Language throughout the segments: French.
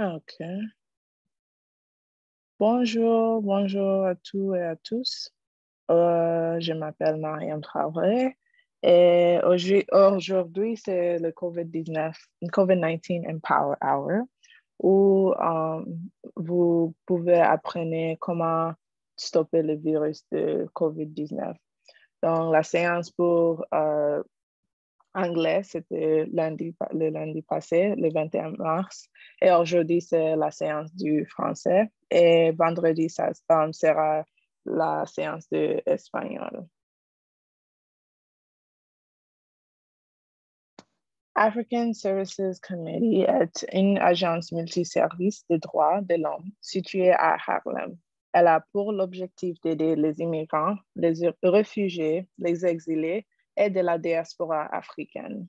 OK. Bonjour à tous et à tous. Je m'appelle Mariam Traoré et aujourd'hui c'est le COVID-19 Empower Hour où vous pouvez apprendre comment stopper le virus de COVID-19. Donc, la séance pour anglais, c'était le lundi passé, le 21 mars. Et aujourd'hui, c'est la séance du français. Et vendredi, ça sera la séance de espagnol. African Services Committee est une agence multiservice de droits de l'homme située à Harlem. Elle a pour l'objectif d'aider les immigrants, les réfugiés, les exilés et de la diaspora africaine.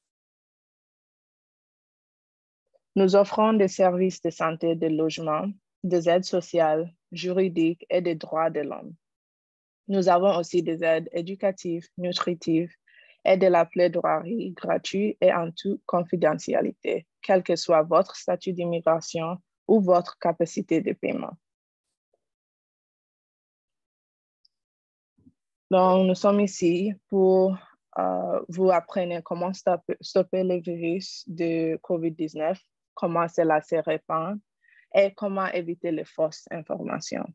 Nous offrons des services de santé, de logement, des aides sociales, juridiques et des droits de l'homme. Nous avons aussi des aides éducatives, nutritives et de la plaidoirie gratuite et en toute confidentialité, quel que soit votre statut d'immigration ou votre capacité de paiement. Donc, nous sommes ici pour vous apprendre comment stopper le virus de COVID-19, comment cela se répand et comment éviter les fausses informations.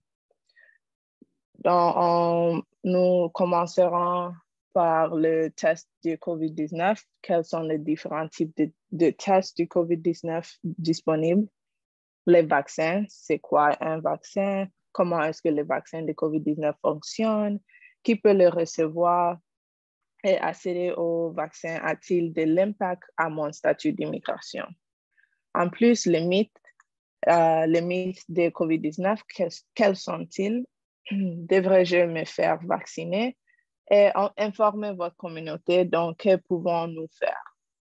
Donc, nous commencerons par le test du COVID-19. Quels sont les différents types de tests du COVID-19 disponibles? Les vaccins, c'est quoi un vaccin? Comment est-ce que le vaccin de COVID-19 fonctionne? Qui peut le recevoir? Et accéder au vaccin a-t-il de l'impact à mon statut d'immigration? En plus, les mythes de COVID-19, quels sont-ils? Devrais-je me faire vacciner? Et informer votre communauté, donc, que pouvons-nous faire?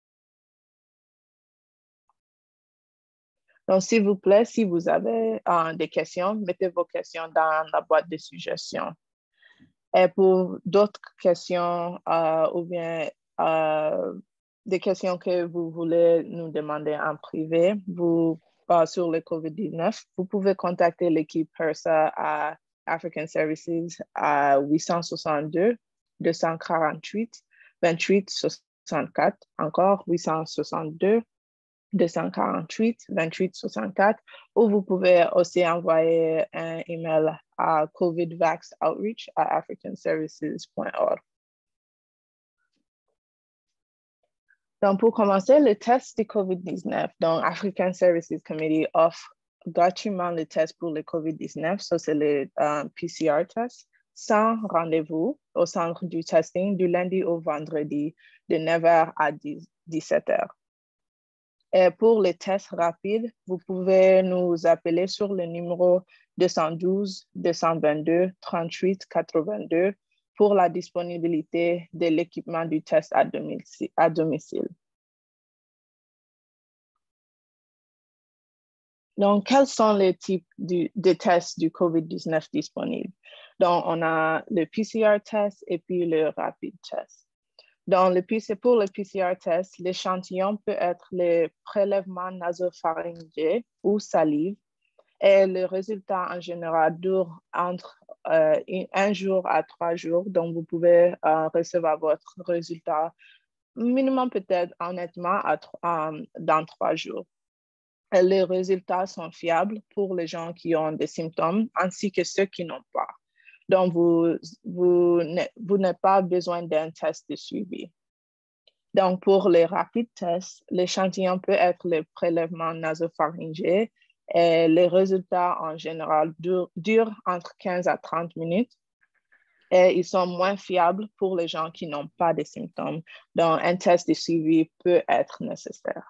Donc, s'il vous plaît, si vous avez des questions, mettez vos questions dans la boîte de suggestions. Et pour d'autres questions ou bien des questions que vous voulez nous demander en privé, sur le COVID-19, vous pouvez contacter l'équipe HRSA à African Services à 862-248-2864, encore 862-248-2864, ou vous pouvez aussi envoyer un email à covidvaxoutreach@africanservices.org. Donc, pour commencer, le test du COVID-19, donc African Services Committee offre gratuitement le test pour le COVID-19, ça c'est le PCR test, sans rendez-vous au centre du testing du lundi au vendredi de 9h à 17h. Et pour les tests rapides, vous pouvez nous appeler sur le numéro 212-222-3882 pour la disponibilité de l'équipement du test à domicile. Donc, quels sont les types de tests du COVID-19 disponibles? Donc, on a le PCR test et puis le rapid test. Pour le PCR test, l'échantillon peut être le prélèvement nasopharyngé ou salive et le résultat en général dure entre 1 jour à 3 jours. Donc, vous pouvez recevoir votre résultat minimum peut-être honnêtement dans 3 jours. Et les résultats sont fiables pour les gens qui ont des symptômes ainsi que ceux qui n'ont pas. Donc, vous n'avez pas besoin d'un test de suivi. Donc, pour les rapides tests, l'échantillon peut être le prélèvement nasopharyngé et les résultats en général durent entre 15 à 30 minutes et ils sont moins fiables pour les gens qui n'ont pas de symptômes. Donc, un test de suivi peut être nécessaire.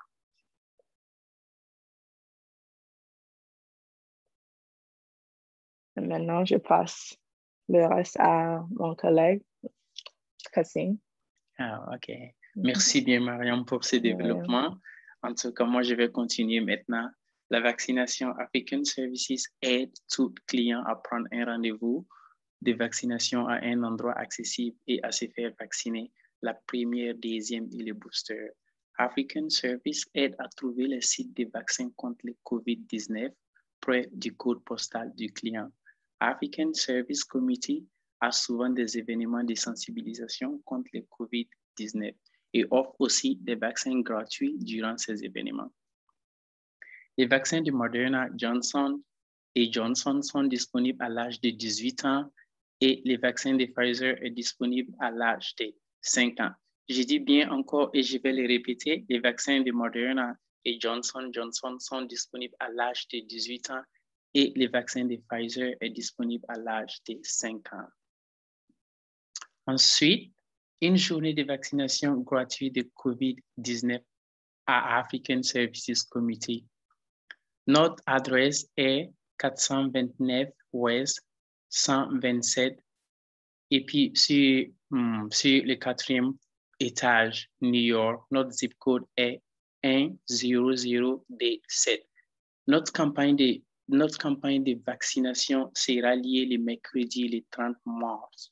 Et maintenant, je passe le reste à mon collègue, Kassim. Ah, OK. Merci bien, Mariam, pour ces développements. En tout cas, moi, je vais continuer maintenant. La vaccination African Services aide tout client à prendre un rendez-vous de vaccination à un endroit accessible et à se faire vacciner la première, deuxième et le booster African Service aide à trouver les sites des vaccins contre le COVID-19 près du code postal du client. African Service Committee a souvent des événements de sensibilisation contre le COVID-19 et offre aussi des vaccins gratuits durant ces événements. Les vaccins de Moderna, Johnson et Johnson sont disponibles à l'âge de 18 ans et les vaccins de Pfizer sont disponibles à l'âge de 5 ans. Je dis bien encore et je vais le répéter, les vaccins de Moderna et Johnson sont disponibles à l'âge de 18 ans et les vaccins de Pfizer sont disponibles à l'âge de 5 ans. Ensuite, une journée de vaccination gratuite de COVID-19 à African Services Committee. Notre adresse est 429 West 127 et puis sur le 4e étage, New York, notre zip code est 100D7. Notre campagne de vaccination sera liée le mercredi, le 30 mars,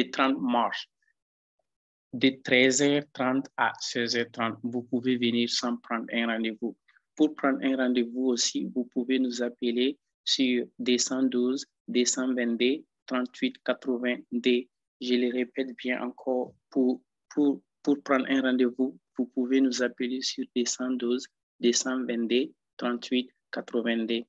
de 13h30 à 16h30. Vous pouvez venir sans prendre un rendez-vous. Pour prendre un rendez-vous aussi, vous pouvez nous appeler sur 212 222 38 80D. Je le répète bien encore, pour prendre un rendez-vous, vous pouvez nous appeler sur 212 222 38 80D.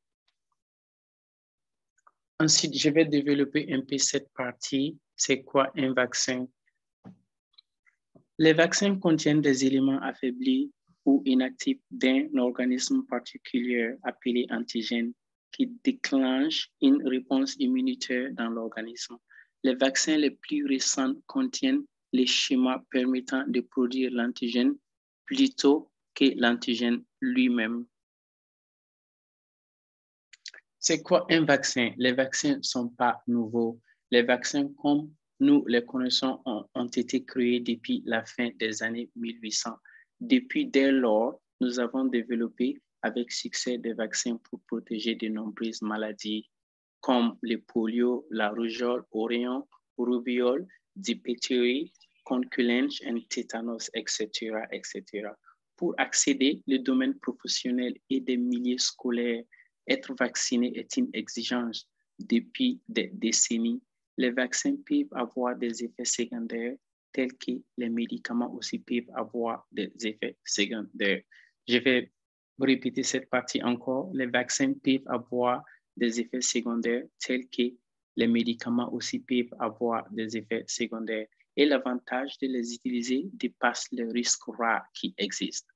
Ensuite, je vais développer un peu cette partie. C'est quoi un vaccin? Les vaccins contiennent des éléments affaiblis ou inactifs d'un organisme particulier appelé antigène qui déclenche une réponse immunitaire dans l'organisme. Les vaccins les plus récents contiennent les schémas permettant de produire l'antigène plutôt que l'antigène lui-même. C'est quoi un vaccin? Les vaccins ne sont pas nouveaux. Les vaccins, comme nous les connaissons, ont été créés depuis la fin des années 1800. Depuis dès lors, nous avons développé avec succès des vaccins pour protéger de nombreuses maladies comme le polio, la rougeole, orion, roubiole, diphtérie, conculence et tétanos, etc., etc. Pour accéder au domaine professionnel et des milieux scolaires, être vacciné est une exigence depuis des décennies. Les vaccins peuvent avoir des effets secondaires tels que les médicaments aussi peuvent avoir des effets secondaires. Je vais répéter cette partie encore. Les vaccins peuvent avoir des effets secondaires tels que les médicaments aussi peuvent avoir des effets secondaires. Et l'avantage de les utiliser dépasse les risques rares qui existent.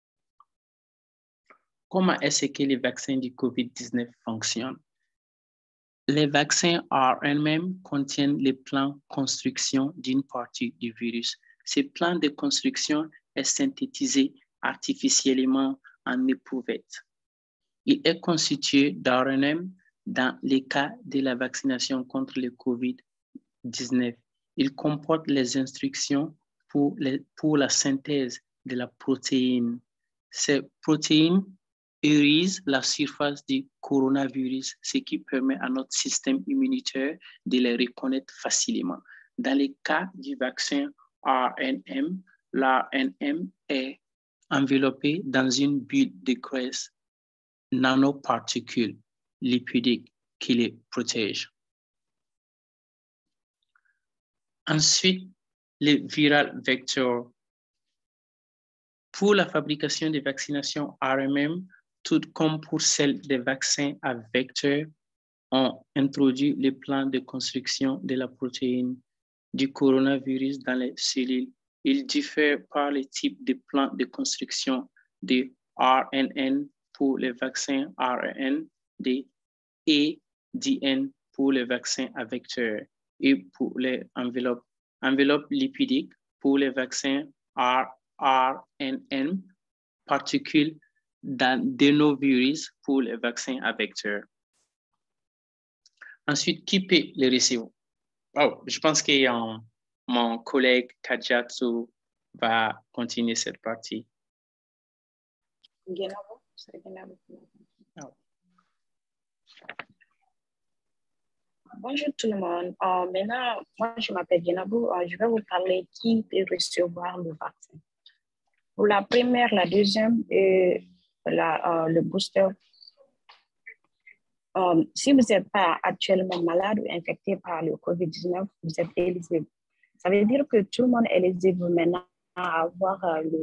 Comment est-ce que les vaccins du COVID-19 fonctionnent? Les vaccins en eux-mêmes contiennent les plans de construction d'une partie du virus. Ce plan de construction est synthétisé artificiellement en éprouvette. Il est constitué d'ARN dans le cas de la vaccination contre le COVID-19. Il comporte les instructions pour la synthèse de la protéine. Ces protéines irisent la surface du coronavirus, ce qui permet à notre système immunitaire de les reconnaître facilement. Dans le cas du vaccin RNM, l'ARNM est enveloppé dans une bulle de graisse nanoparticules lipidiques qui les protègent. Ensuite, les viral vectors. Pour la fabrication des vaccinations RMM, tout comme pour celle des vaccins à vecteurs, on introduit le plan de construction de la protéine du coronavirus dans les cellules. Il diffère par le type de plan de construction de RNN pour les vaccins ARN, de ADN pour les vaccins à vecteurs et pour les enveloppes lipidiques pour les vaccins RNN, particules d'adénovirus pour les vaccins à vecteurs. Ensuite, qui peut les recevoir? Oh, je pense que mon collègue Kajatsu va continuer cette partie. Bonjour tout le monde. Maintenant, moi je m'appelle Genabou. Je vais vous parler qui peut recevoir le vaccin. Pour la première, la deuxième et le booster, si vous n'êtes pas actuellement malade ou infecté par le COVID-19, vous êtes éligible. Ça veut dire que tout le monde est éligible maintenant à avoir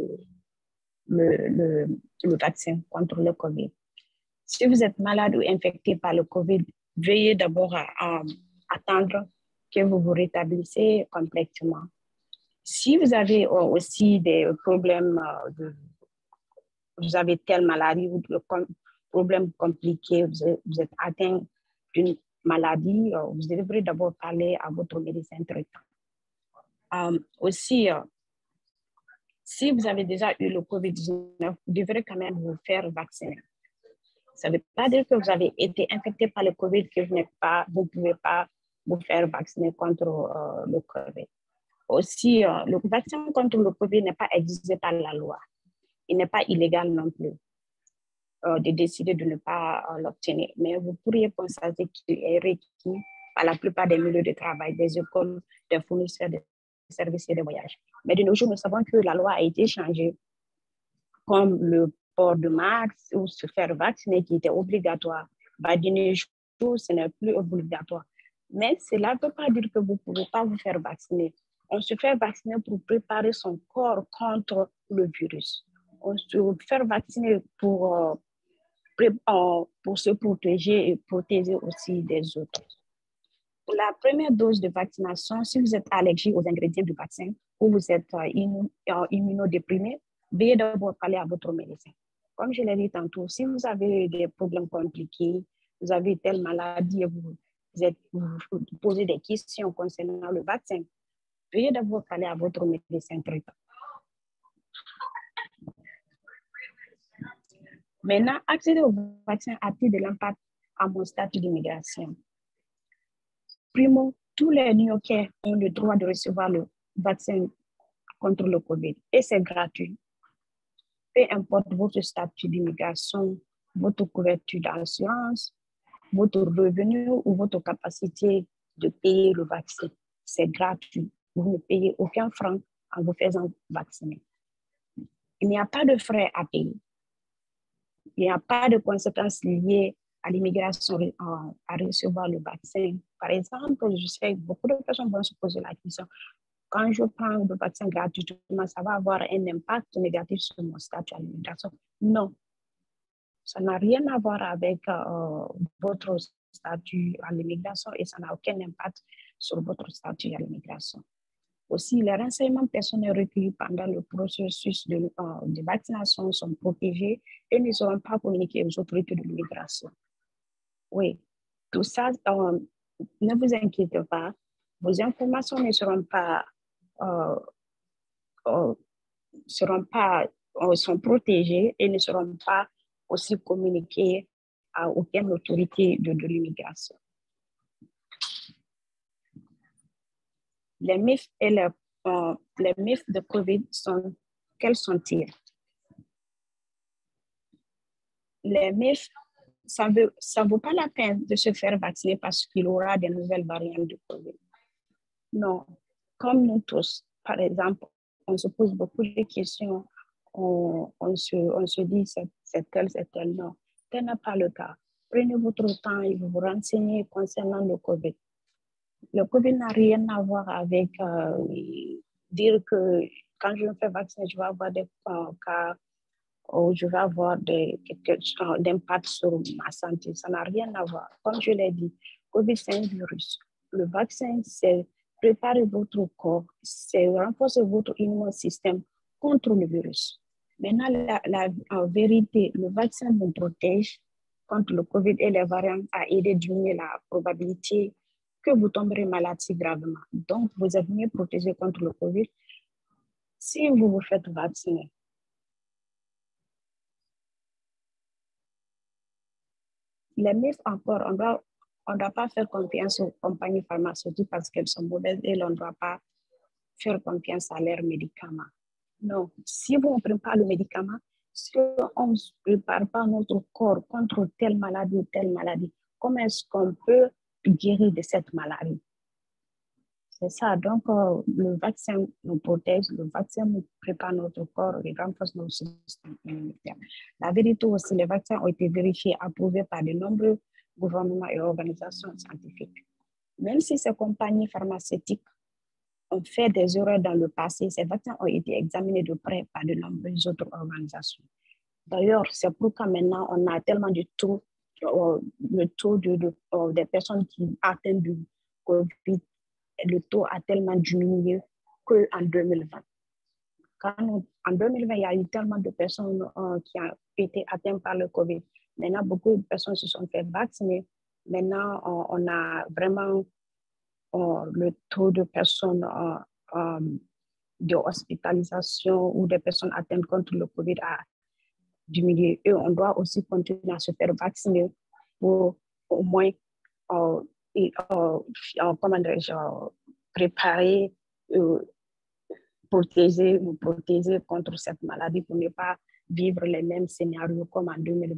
le vaccin contre le COVID. Si vous êtes malade ou infecté par le COVID, veuillez d'abord attendre que vous vous rétablissez complètement. Si vous avez aussi des problèmes, vous avez telle maladie ou des problèmes compliqués, vous êtes atteint d'une maladie, vous devrez d'abord parler à votre médecin traitant. Aussi, si vous avez déjà eu le COVID-19, vous devrez quand même vous faire vacciner. Ça ne veut pas dire que vous avez été infecté par le COVID que vous ne pouvez pas vous faire vacciner contre le COVID. Aussi, le vaccin contre le COVID n'est pas exigé par la loi. Il n'est pas illégal non plus de décider de ne pas l'obtenir. Mais vous pourriez constater qu'il est requis par la plupart des milieux de travail, des écoles, des fournisseurs de services et de voyages. Mais de nos jours, nous savons que la loi a été changée, comme le port de masque ou se faire vacciner qui était obligatoire. De nos jours, ce n'est plus obligatoire. Mais cela ne peut pas dire que vous ne pouvez pas vous faire vacciner. On se fait vacciner pour préparer son corps contre le virus. On se fait vacciner pour se protéger et protéger aussi des autres. Pour la première dose de vaccination, si vous êtes allergique aux ingrédients du vaccin ou vous êtes immunodéprimé, veuillez d'abord parler à votre médecin. Comme je l'ai dit tantôt, si vous avez des problèmes compliqués, vous avez telle maladie et vous posez des questions concernant le vaccin, veuillez d'abord parler à votre médecin traitant. Maintenant, accéder au vaccin a-t-il de l'impact à mon statut d'immigration? Primo, tous les New-Yorkais ont le droit de recevoir le vaccin contre le COVID et c'est gratuit. Peu importe votre statut d'immigration, votre couverture d'assurance, votre revenu ou votre capacité de payer le vaccin, c'est gratuit. Vous ne payez aucun franc en vous faisant vacciner. Il n'y a pas de frais à payer. Il n'y a pas de conséquences liées à l'immigration à recevoir le vaccin. Par exemple, je sais que beaucoup de personnes vont se poser la question, quand je prends le vaccin gratuitement, ça va avoir un impact négatif sur mon statut à l'immigration? Non. Ça n'a rien à voir avec votre statut à l'immigration et ça n'a aucun impact sur votre statut à l'immigration. Aussi, les renseignements personnels recueillis pendant le processus de vaccination sont protégés et ne seront pas communiqués aux autorités de l'immigration. Oui, tout ça, ne vous inquiétez pas, vos informations ne seront sont protégées et ne seront pas aussi communiquées à aucune autorité de l'immigration. Les mythes et les mythes de COVID quels sont-ils? Les mythes, ça ne vaut pas la peine de se faire vacciner parce qu'il y aura des nouvelles variantes de COVID. Non, comme nous tous, par exemple, on se pose beaucoup de questions, on se dit c'est tel, non. Tel n'est pas le cas. Prenez votre temps et vous renseignez concernant le COVID. Le COVID n'a rien à voir avec dire que quand je me fais vacciner, je vais avoir des cas ou je vais avoir d'impact sur ma santé. Ça n'a rien à voir. Comme je l'ai dit, COVID, c'est un virus. Le vaccin, c'est préparer votre corps, c'est renforcer votre immun système contre le virus. Maintenant, en vérité, le vaccin vous protège contre le COVID et les variants a aidé à diminuer la probabilité que vous tomberez malade si gravement. Donc, vous êtes mieux protégé contre le COVID si vous vous faites vacciner. Les mythes encore, on ne doit pas faire confiance aux compagnies pharmaceutiques parce qu'elles sont mauvaises et on ne doit pas faire confiance à leurs médicaments. Non, si vous ne prenez pas le médicament, si on ne prépare pas notre corps contre telle maladie, comment est-ce qu'on peut guérir de cette maladie? C'est ça. Donc, le vaccin nous protège, le vaccin nous prépare notre corps et renforce notre système immunitaire. La vérité aussi, les vaccins ont été vérifiés, approuvés par de nombreux gouvernements et organisations scientifiques. Même si ces compagnies pharmaceutiques ont fait des erreurs dans le passé, ces vaccins ont été examinés de près par de nombreuses autres organisations. D'ailleurs, c'est pourquoi maintenant, on a tellement de taux, le taux des personnes qui atteignent du COVID, le taux a tellement diminué qu'en 2020. En 2020, il y a eu tellement de personnes qui ont été atteintes par le COVID. Maintenant, beaucoup de personnes se sont fait vacciner. Maintenant, on a vraiment le taux de personnes de hospitalisation ou des personnes atteintes contre le COVID a diminué. Et on doit aussi continuer à se faire vacciner pour au moins préparer, nous protéger contre cette maladie pour ne pas vivre les mêmes scénarios comme en 2020.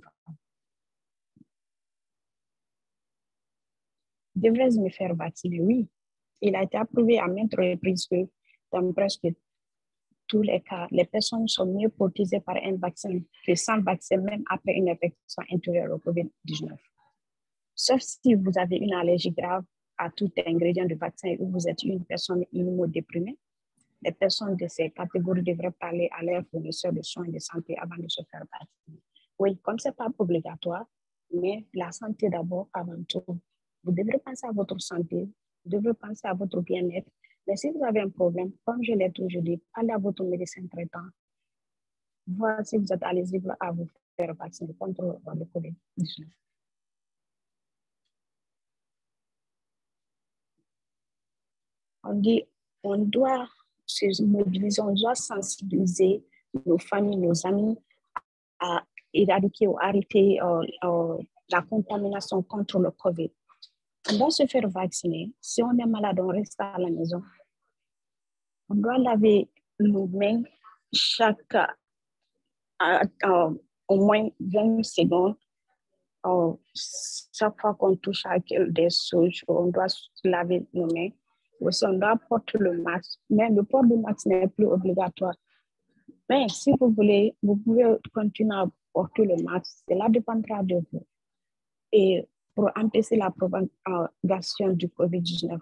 Devrais-je me faire vacciner? Oui. Il a été approuvé à maintes reprises que dans presque tous les cas, les personnes sont mieux protégées par un vaccin que sans vaccin, même après une infection intérieure au COVID-19. Sauf si vous avez une allergie grave à tout ingrédient du vaccin ou vous êtes une personne immunodéprimée, les personnes de ces catégories devraient parler à leurs fournisseurs de soins de santé avant de se faire vacciner. Oui, comme ce n'est pas obligatoire, mais la santé d'abord avant tout. Vous devrez penser à votre santé, vous devrez penser à votre bien-être. Mais si vous avez un problème, comme je l'ai toujours dit, parlez à votre médecin traitant. Voir si vous êtes éligible à vous faire vacciner contre le COVID-19. On dit, on doit se mobiliser, on doit sensibiliser nos familles, nos amis à éradiquer ou arrêter la contamination contre le COVID. On doit se faire vacciner. Si on est malade, on reste à la maison. On doit laver nos mains au moins 20 secondes. Chaque fois qu'on touche à des choses, on doit laver nos mains. Aussi, on doit porter le masque. Mais le port du masque n'est plus obligatoire. Mais si vous voulez, vous pouvez continuer à porter le masque. Cela dépendra de vous. Et pour empêcher la propagation du COVID-19.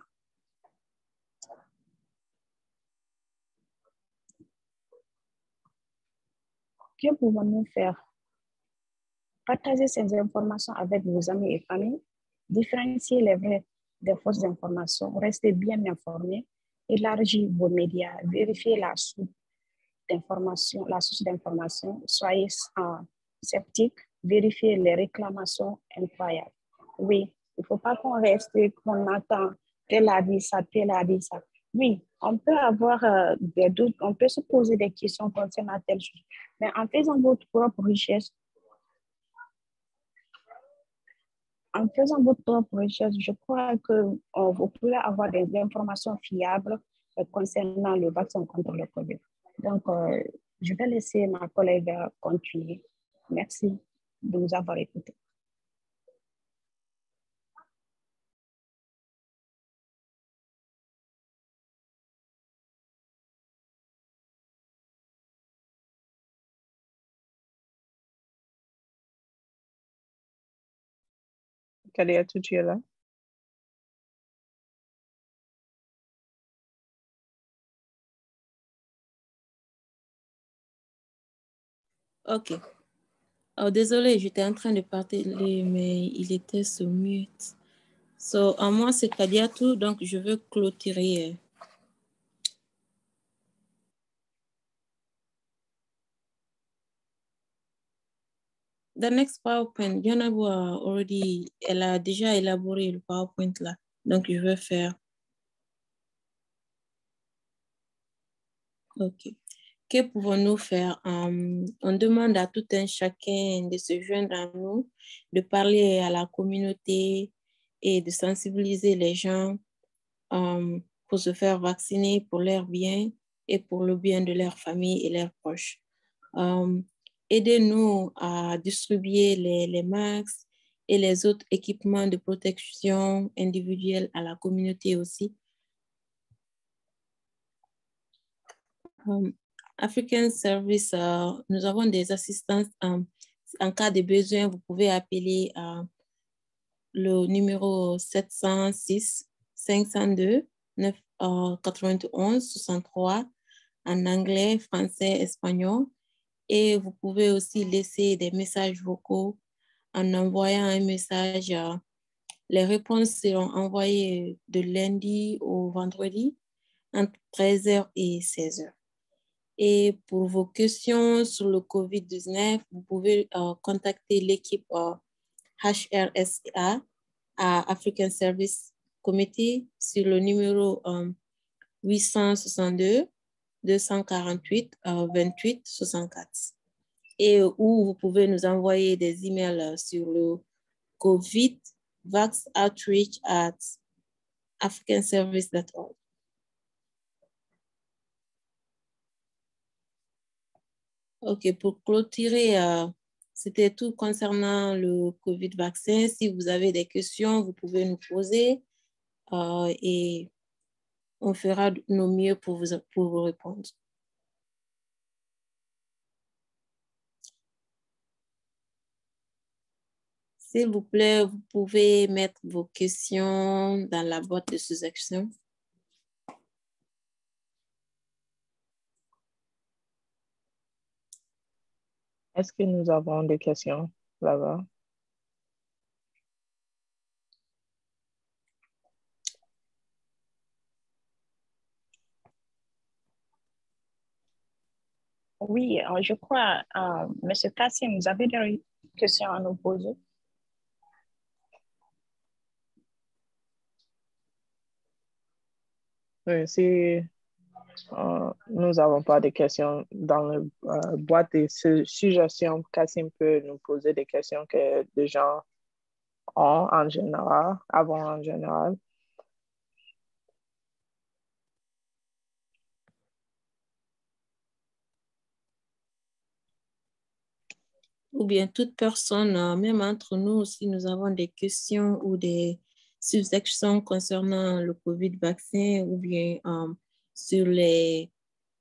Que pouvons-nous faire? Partagez ces informations avec vos amis et familles. Différenciez les vraies des fausses informations. Restez bien informés. Élargissez vos médias. Vérifiez la source d'information. Soyez sceptiques. Vérifiez les réclamations incroyables. Oui, il ne faut pas qu'on reste, qu'on attend, tel a dit ça, tel a dit ça. Oui, on peut avoir des doutes, on peut se poser des questions concernant telle chose, mais en faisant votre propre recherche, je crois que vous pouvez avoir des informations fiables concernant le vaccin contre le COVID. Donc, je vais laisser ma collègue continuer. Merci de nous avoir écoutés. Kadiatou, tu es là? Ok. Oh, désolé, j'étais en train de parler, mais il était sur mute. So, moi, c'est Kadiatou, donc je veux clôturer. The next PowerPoint, Yonabu elle a déjà élaboré le PowerPoint là, donc je vais faire. Ok. Que pouvons-nous faire? On demande à tout un chacun de se joindre à nous, de parler à la communauté et de sensibiliser les gens pour se faire vacciner pour leur bien et pour le bien de leur famille et leurs proches. Aidez-nous à distribuer les masques et les autres équipements de protection individuelle à la communauté aussi. African Service, nous avons des assistances. En cas de besoin, vous pouvez appeler le numéro 706 502 91 63 en anglais, français, espagnol. Et vous pouvez aussi laisser des messages vocaux en envoyant un message. Les réponses seront envoyées de lundi au vendredi entre 13h et 16h. Et pour vos questions sur le COVID-19, vous pouvez contacter l'équipe HRSA à African Service Committee sur le numéro 862 248 28 64. Et où vous pouvez nous envoyer des emails sur le covidvaxoutreach@africanservice.org. OK, pour clôturer, c'était tout concernant le COVID vaccin. Si vous avez des questions, vous pouvez nous poser et on fera nos mieux pour vous répondre. S'il vous plaît, vous pouvez mettre vos questions dans la boîte de sous-action. Est-ce que nous avons des questions là-bas? Oui, je crois, M. Kassim, vous avez des questions à nous poser? Oui, si nous n'avons pas de questions dans la boîte de suggestions, Kassim peut nous poser des questions que les gens ont en général, avant en général. Ou bien toute personne, même entre nous, si nous avons des questions ou des suggestions concernant le COVID vaccin ou bien sur les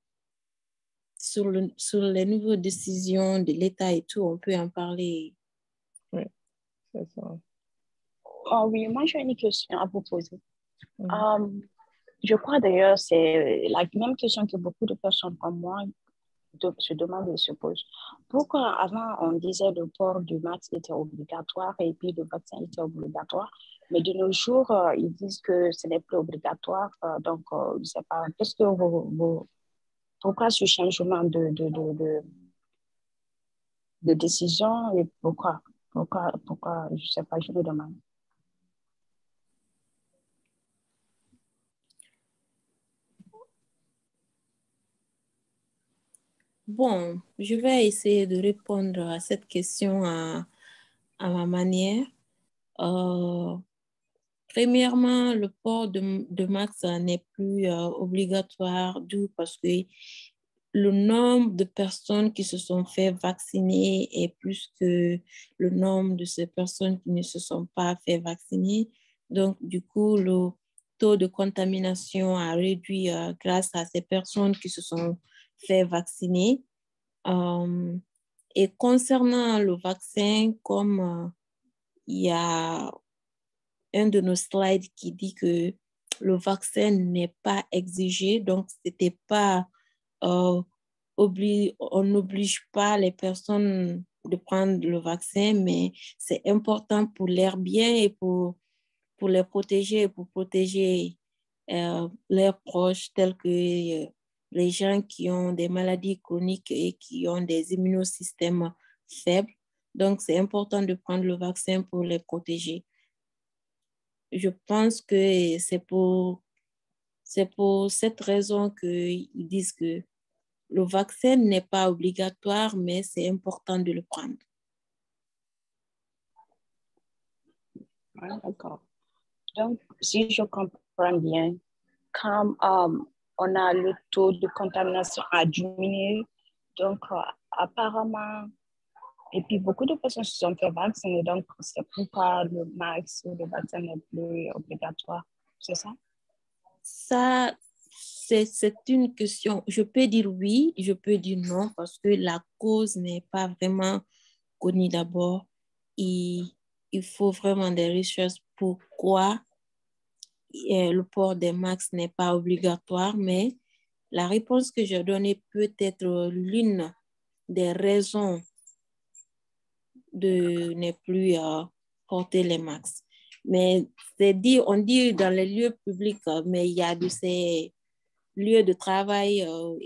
nouvelles décisions de l'État et tout, on peut en parler. Oui, c'est ça. Oh oui, moi j'ai une question à vous poser. Je crois d'ailleurs c'est la même question que beaucoup de personnes comme moi se demandent et se posent. Pourquoi avant on disait le port du masque était obligatoire et puis le vaccin était obligatoire, mais de nos jours ils disent que ce n'est plus obligatoire. Donc je ne sais pas, qu'est-ce que pourquoi ce changement de décision et pourquoi, je ne sais pas, je me demande. Bon, je vais essayer de répondre à cette question à ma manière. Premièrement, le port de masque n'est plus obligatoire parce que le nombre de personnes qui se sont fait vacciner est plus que le nombre de ces personnes qui ne se sont pas fait vacciner. Donc, du coup, le taux de contamination a réduit grâce à ces personnes qui se sont fait vacciner. Et concernant le vaccin, comme il y a un de nos slides qui dit que le vaccin n'est pas exigé, donc c'était pas on n'oblige pas les personnes de prendre le vaccin, mais c'est important pour leur bien et pour les protéger, pour protéger leurs proches, tels que les gens qui ont des maladies chroniques et qui ont des immunosystèmes faibles. Donc, c'est important de prendre le vaccin pour les protéger. Je pense que c'est pour cette raison qu'ils disent que le vaccin n'est pas obligatoire, mais c'est important de le prendre. D'accord. Donc, si je comprends bien, quand on a le taux de contamination à diminuer, donc apparemment, et puis beaucoup de personnes se sont fait vacciner, donc c'est pourquoi le masque ou le vaccin n'est plus obligatoire, c'est ça? c'est une question. Je peux dire oui, je peux dire non, parce que la cause n'est pas vraiment connue d'abord. Il faut vraiment des recherches pourquoi le port des masques n'est pas obligatoire, mais la réponse que j'ai donnée peut être l'une des raisons de ne plus porter les masques. Mais on dit dans les lieux publics, mais il y a de ces lieux de travail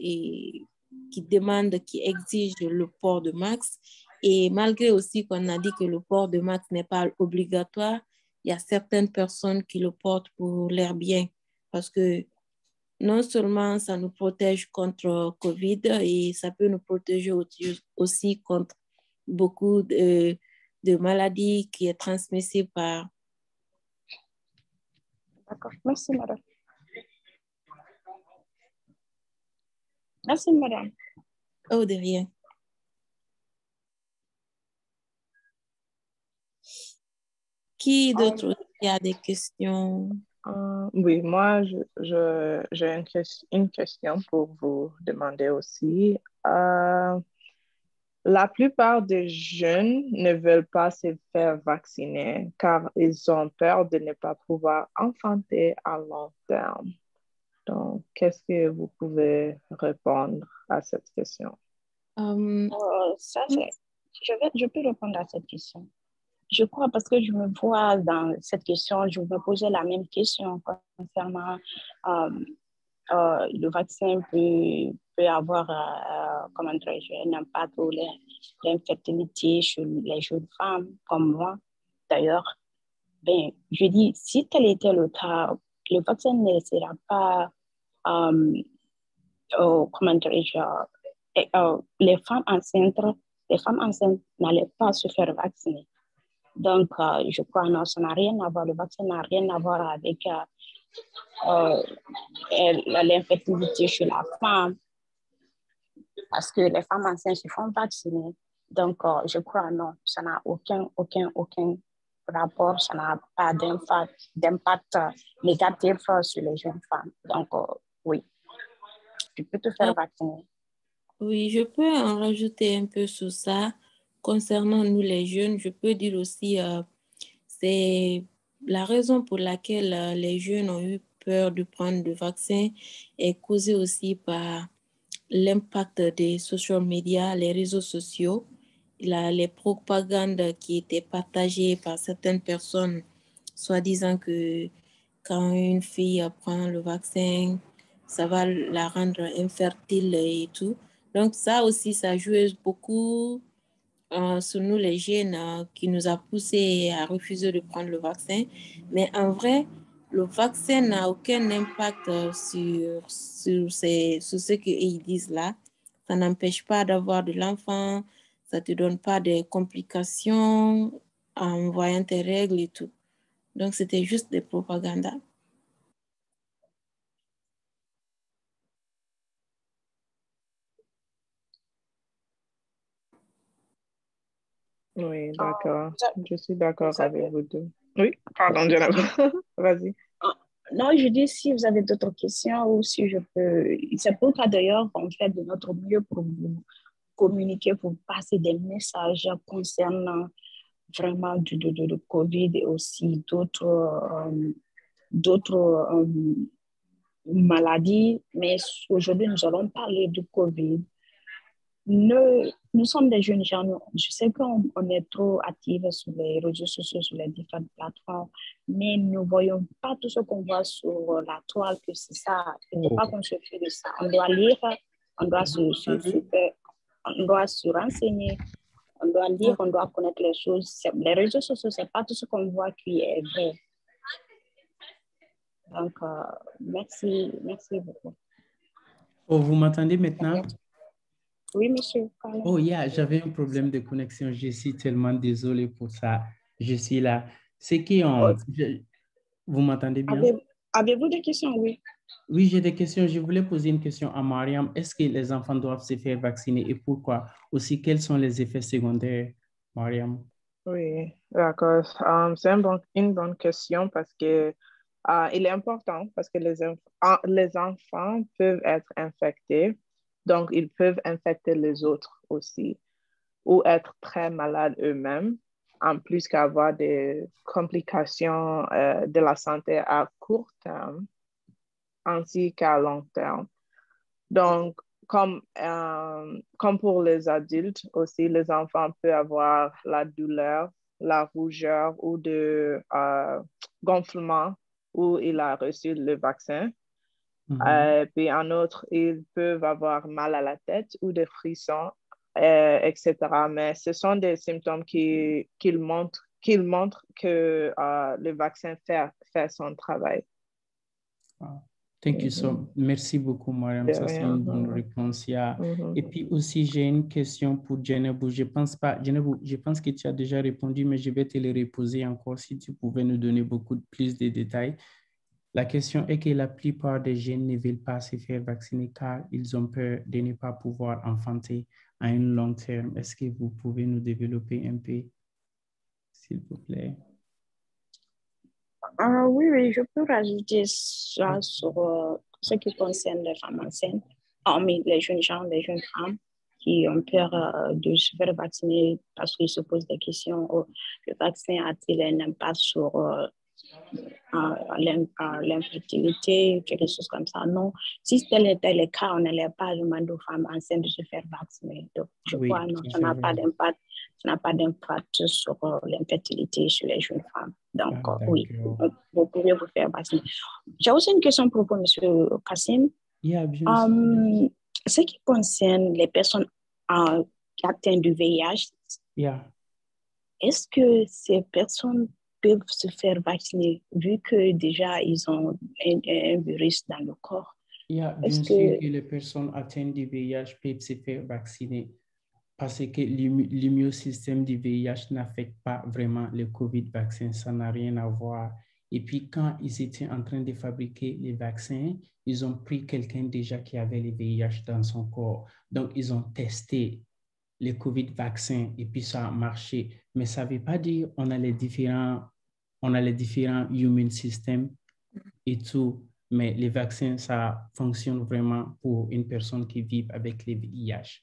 qui exigent le port de masque. Et malgré aussi qu'on a dit que le port de masque n'est pas obligatoire, il y a certaines personnes qui le portent pour leur bien. Parce que non seulement ça nous protège contre COVID, et ça peut nous protéger aussi contre beaucoup de maladies qui sont transmissibles par... D'accord, merci madame. Merci madame. Oh, de rien. Qui d'autre a des questions? Oui, moi, j'ai une question pour vous demander aussi. La plupart des jeunes ne veulent pas se faire vacciner car ils ont peur de ne pas pouvoir enfanter à long terme. Donc, qu'est-ce que vous pouvez répondre à cette question? Je peux répondre à cette question. Je crois parce que je me vois dans cette question, je me posais la même question concernant le vaccin peut avoir un impact sur l'infertilité chez les jeunes femmes comme moi. D'ailleurs, je dis, si tel était le cas, le vaccin ne sera pas, les femmes enceintes n'allaient pas se faire vacciner. Donc, je crois non, ça n'a rien à voir, le vaccin n'a rien à voir avec l'infertilité chez la femme, parce que les femmes enceintes se font vacciner. Donc, je crois non, ça n'a aucun rapport, ça n'a pas d'impact négatif sur les jeunes femmes. Donc, oui, tu peux te faire vacciner. Oui, je peux en rajouter un peu sur ça. Concernant nous les jeunes, je peux dire aussi, c'est la raison pour laquelle les jeunes ont eu peur de prendre le vaccin est causée aussi par l'impact des social media, les réseaux sociaux, les propagandes qui étaient partagées par certaines personnes, soit disant que quand une fille prend le vaccin, ça va la rendre infertile et tout. Donc ça aussi, ça joue beaucoup sur nous les jeunes qui nous a poussé à refuser de prendre le vaccin. Mais en vrai, le vaccin n'a aucun impact sur ce qu'ils disent là. Ça n'empêche pas d'avoir de l'enfant, ça ne te donne pas de complications en voyant tes règles et tout. Donc, c'était juste des propagandas. Oui, d'accord. Je suis d'accord avec vous deux. Oui, pardon, Jennifer. Vas-y. Non, je dis si vous avez d'autres questions ou si je peux. C'est pour ça d'ailleurs qu'on fait de notre mieux pour vous communiquer, pour passer des messages concernant vraiment de COVID et aussi d'autres maladies. Mais aujourd'hui, nous allons parler du COVID. Nous sommes des jeunes gens. Je sais qu'on est trop actifs sur les réseaux sociaux, sur les différentes plateformes, mais nous ne voyons pas tout ce qu'on voit sur la toile, que c'est ça. Il ne faut pas qu'on se fait de ça. On doit lire, on doit on doit se renseigner, on doit lire, on doit connaître les choses. Les réseaux sociaux, ce n'est pas tout ce qu'on voit qui est vrai. Donc, merci beaucoup. Oh, vous m'entendez maintenant? Oui, monsieur. Oh, j'avais un problème de connexion. Je suis tellement désolé pour ça. Je suis là. C'est qui vous m'entendez bien? Avez-vous des questions? Oui. Oui, j'ai des questions. Je voulais poser une question à Mariam. Est-ce que les enfants doivent se faire vacciner et pourquoi? Aussi, quels sont les effets secondaires, Mariam? Oui, d'accord. C'est une bonne question parce que Il est important parce que les enfants peuvent être infectés, donc ils peuvent infecter les autres aussi ou être très malades eux-mêmes, en plus qu'avoir des complications de la santé à court terme ainsi qu'à long terme. Donc, comme pour les adultes aussi, les enfants peuvent avoir la douleur, la rougeur ou de gonflement où il a reçu le vaccin. Puis en outre, ils peuvent avoir mal à la tête ou des frissons, etc. Mais ce sont des symptômes qui montrent que le vaccin fait son travail. Thank you so. Merci beaucoup, Mariam. Ça, c'est une bonne réponse. Et puis aussi, j'ai une question pour Djenebou. Je pense que tu as déjà répondu, mais je vais te le reposer encore si tu pouvais nous donner plus de détails. La question est que la plupart des jeunes ne veulent pas se faire vacciner car ils ont peur de ne pas pouvoir enfanter à un long terme. Est-ce que vous pouvez nous développer un peu, s'il vous plaît? Oui, je peux rajouter ça sur ce qui concerne les femmes enceintes, hormis les jeunes gens, les jeunes femmes qui ont peur de se faire vacciner parce qu'ils se posent des questions. Le vaccin a-t-il un impact sur l'infertilité, quelque chose comme ça? Non. Si tel était le cas, on n'allait pas demander aux femmes enceintes de se faire vacciner. Donc, je crois non, ça n'a pas d'impact. Ça n'a pas d'impact sur l'infertilité chez les jeunes femmes. Donc, oui, vous pouvez vous faire vacciner. J'ai aussi une question pour vous, M. Kassim. Ce qui concerne les personnes atteintes du VIH, est-ce que ces personnes peuvent se faire vacciner vu que déjà ils ont un virus dans le corps? Bien sûr que les personnes atteintes du VIH peuvent se faire vacciner parce que l'immunosystème du VIH n'affecte pas vraiment le COVID-vaccin, ça n'a rien à voir. Et puis quand ils étaient en train de fabriquer les vaccins, ils ont pris quelqu'un déjà qui avait le VIH dans son corps. Donc ils ont testé le COVID-vaccin et puis ça a marché. Mais ça ne veut pas dire qu'on a les différents immune systems et tout. Mais les vaccins, ça fonctionne vraiment pour une personne qui vit avec le VIH.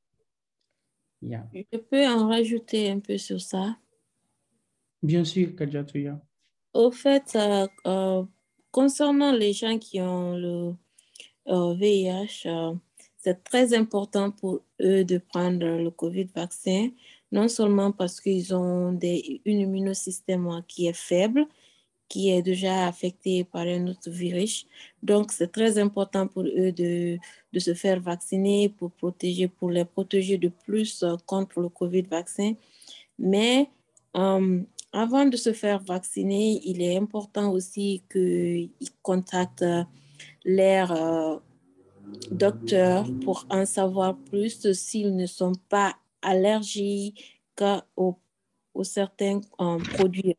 Je peux en rajouter un peu sur ça. Bien sûr, Kadjatouya. Au fait, concernant les gens qui ont le VIH, c'est très important pour eux de prendre le COVID-vaccin, non seulement parce qu'ils ont une immunosystème qui est faible, qui est déjà affecté par un autre virus. Donc, c'est très important pour eux de se faire vacciner pour les protéger de plus contre le COVID-vaccin. Mais avant de se faire vacciner, il est important aussi qu'ils contactent leur docteur pour en savoir plus s'ils ne sont pas allergiques aux certains produits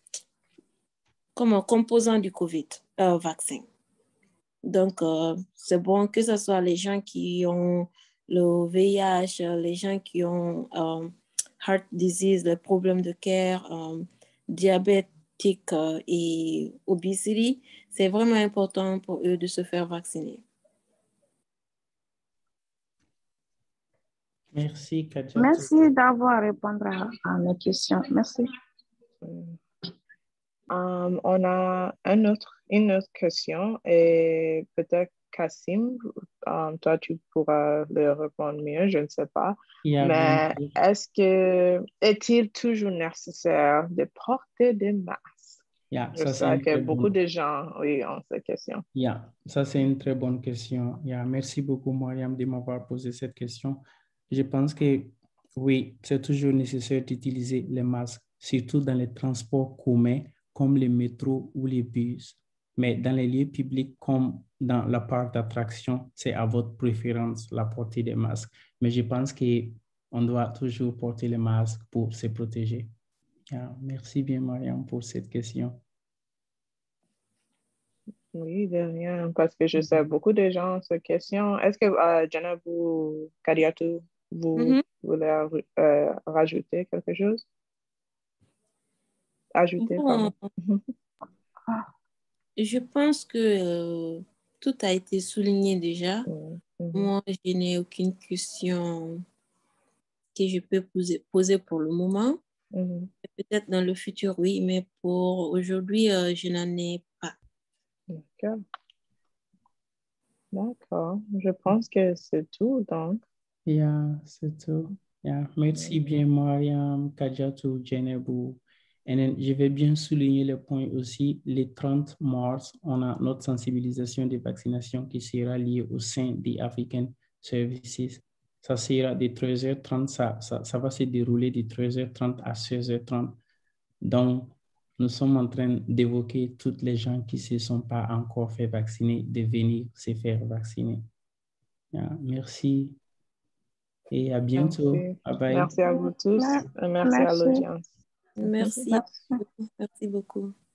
comme composant du COVID-vaccin. Donc, c'est bon que ce soit les gens qui ont le VIH, les gens qui ont heart disease, les problèmes de cœur, diabétique et obésité. C'est vraiment important pour eux de se faire vacciner. Merci, Kadja. Merci d'avoir répondu à mes questions. Merci. On a une autre question et peut-être Kassim, toi tu pourras le répondre mieux, je ne sais pas. Mais est-il toujours nécessaire de porter des masques? Je sais que beaucoup de gens ont cette question. Ça c'est une très bonne question. Merci beaucoup, Mariam, de m'avoir posé cette question. Je pense que oui, c'est toujours nécessaire d'utiliser les masques, surtout dans les transports communs comme les métros ou les bus. Mais dans les lieux publics comme dans la parc d'attraction, c'est à votre préférence la portée des masques. Mais je pense qu'on doit toujours porter les masques pour se protéger. Merci bien, Mariam, pour cette question. Oui, de rien, parce que je sais beaucoup de gens ont cette question. Est-ce que Djenebou Kadiatou, vous voulez rajouter quelque chose? Ajouter, pardon. Je pense que tout a été souligné déjà. Moi, je n'ai aucune question que je peux poser pour le moment. Peut-être dans le futur, oui, mais pour aujourd'hui, je n'en ai pas. D'accord. Je pense que c'est tout, donc. C'est tout. Merci bien, Mariam, Kadiatou, Djenebou. Et je vais bien souligner le point aussi. Le 30 mars, on a notre sensibilisation des vaccinations qui sera liée au sein des African Services. Ça sera de 13h30, ça va se dérouler de 13h30 à 16h30. Donc, nous sommes en train d'évoquer toutes les gens qui ne se sont pas encore fait vacciner, de venir se faire vacciner. Merci et à bientôt. Merci. Bye bye. Merci à vous tous. Merci à l'audience. Merci. Merci beaucoup.